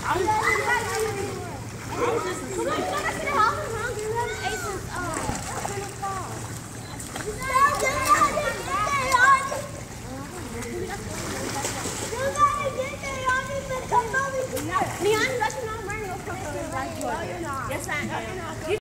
Leon, you guys are not wearing your clothes. Yes, I am.